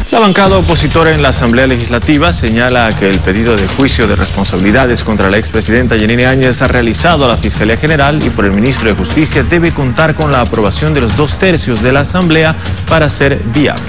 La bancada opositora en la Asamblea Legislativa señala que el pedido de juicio de responsabilidades contra la expresidenta Yanine Áñez ha realizado a la Fiscalía General y por el ministro de Justicia debe contar con la aprobación de los 2/3 de la Asamblea para ser viable.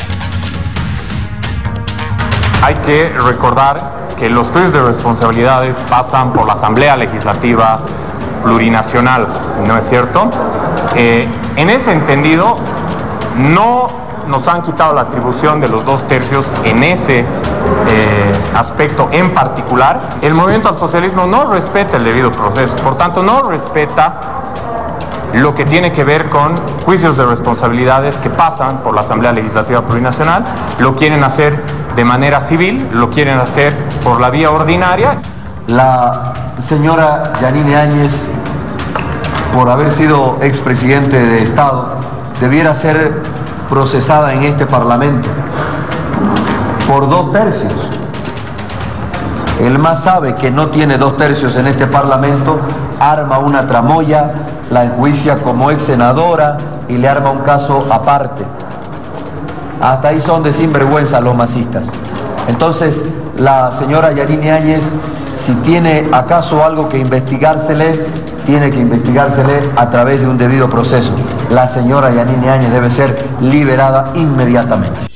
Hay que recordar que los juicios de responsabilidades pasan por la Asamblea Legislativa Plurinacional, ¿no es cierto? En ese entendido, no nos han quitado la atribución de los 2/3 en ese aspecto en particular. El movimiento al socialismo no respeta el debido proceso, por tanto no respeta lo que tiene que ver con juicios de responsabilidades que pasan por la Asamblea Legislativa Plurinacional. Lo quieren hacer de manera civil, lo quieren hacer por la vía ordinaria. La señora Yanine Áñez, por haber sido expresidente de Estado, debiera ser procesada en este Parlamento por 2/3. El MAS sabe que no tiene 2/3 en este Parlamento, arma una tramoya, la enjuicia como ex senadora y le arma un caso aparte. Hasta ahí son de sinvergüenza los masistas. Entonces, la señora Yanine Áñez, si tiene acaso algo que investigársele, tiene que investigársele a través de un debido proceso. La señora Yanine Áñez debe ser liberada inmediatamente.